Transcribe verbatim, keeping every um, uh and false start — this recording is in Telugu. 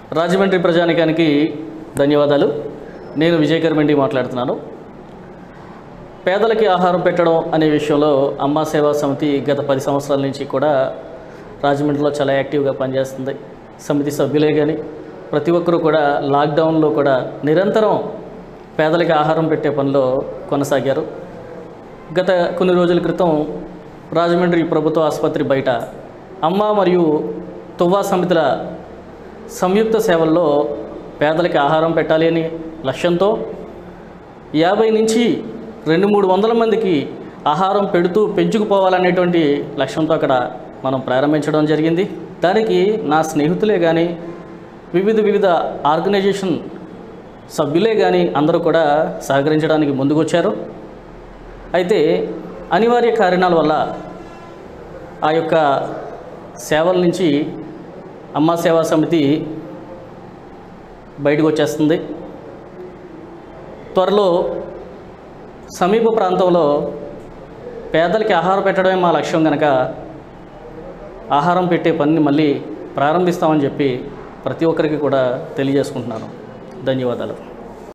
రాజమండ్రి ప్రజానికానికి ధన్యవాదాలు. నేను విజయకర్మండి మాట్లాడుతున్నాను. పేదలకి ఆహారం పెట్టడం అనే విషయంలో అమ్మా సేవా సమితి గత పది సంవత్సరాల నుంచి కూడా రాజమండ్రిలో చాలా యాక్టివ్గా పనిచేస్తుంది. సమితి సభ్యులే కానీ ప్రతి ఒక్కరూ కూడా లాక్డౌన్లో కూడా నిరంతరం పేదలకి ఆహారం పెట్టే పనిలో కొనసాగారు. గత కొన్ని రోజుల క్రితం రాజమండ్రి ప్రభుత్వ ఆసుపత్రి బయట అమ్మ మరియు తువ్వా సమితుల సంయుక్త సేవల్లో పేదలకి ఆహారం పెట్టాలి అని లక్ష్యంతో యాభై నుంచి రెండు మూడు వందల మందికి ఆహారం పెడుతూ పెంచుకుపోవాలనేటువంటి లక్ష్యంతో అక్కడ మనం ప్రారంభించడం జరిగింది. దానికి నా స్నేహితులే కానీ వివిధ వివిధ ఆర్గనైజేషన్ సభ్యులే కానీ అందరూ కూడా సహకరించడానికి ముందుకొచ్చారు. అయితే అనివార్య కారణాల వల్ల ఆ యొక్క సేవల నుంచి అమ్మా సేవా సమితి బయటకు వచ్చేస్తుంది. త్వరలో సమీప ప్రాంతంలో పేదలకి ఆహారం పెట్టడమే మా లక్ష్యం కనుక ఆహారం పెట్టే పనిని మళ్ళీ ప్రారంభిస్తామని చెప్పి ప్రతి ఒక్కరికి కూడా తెలియజేసుకుంటున్నాను. ధన్యవాదాలు.